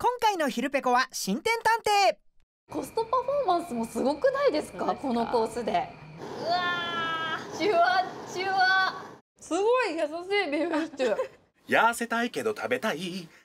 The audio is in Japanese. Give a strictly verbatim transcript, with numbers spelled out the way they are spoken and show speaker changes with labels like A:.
A: 今回のひるぺこは新店探偵。
B: コストパフォーマンスもすごくないですか、このコースで。うわー、チュワチュワ、すごい優しいビーフシチュー。
C: 痩せたいけど食べたい